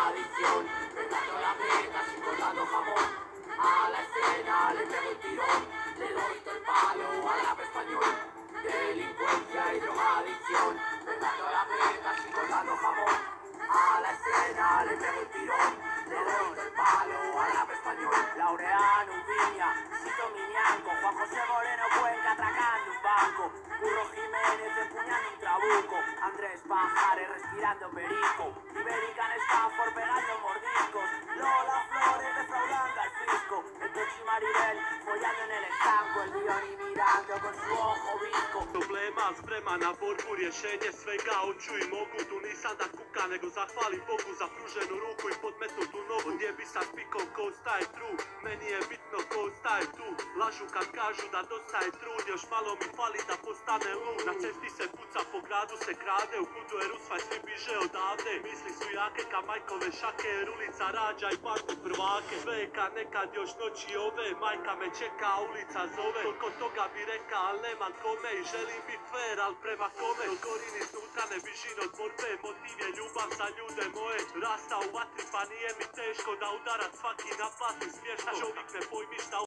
adicción. Pegando la meta sin cortando jamón. A la escena le pego el tirón. Le doy todo el palo al rap español. Delincuencia y drogadicción. Pegando la meta sin cortando jamón. A la escena le pego el tirón. Le doy todo el palo al rap español. Laureano, Viña, Cito Miñanco, Juan José Moreno Cuenca atracando un banco, Curro Jiménez empuñando un trabuco, Andrés Pajares respirando perico, Ibérica en Stanford pegando mordiscos, Lola Flores defraudando al fisco, el Pechi Maribel follando en el estanco, el Dioni mirando con su ojo visco. Problema sprema na borbu, rješenje svega hoću i mogu. Tu nisam da kuka, nego zahvalim Bogu za pruženu ruku i podmetnutu nogu. Gdje bi sa spikom ko staje tru, meni je bitno ko staje tu. Lažu kad kažu da dosta je trud, još malo mi fali da postane lud. Na cesti se puca, po gradu se krade, u kudu je rusvaj, svi biže odavde. Misli su jake ka majkove šake, jer ulica rađa i pati prvake. Sve je ka nekad još noći ove, majka me čeka, ulica zove. Koliko toga bi reka, al nemam kome i želim bit fair, al prema kome. Dok gorim iznutra ne bižim od borbe, motiv je ljubav za ljude moje. Rasta u vatri pa nije mi teško da udarat svaki naplati smješta. Čovjek ne pojmi šta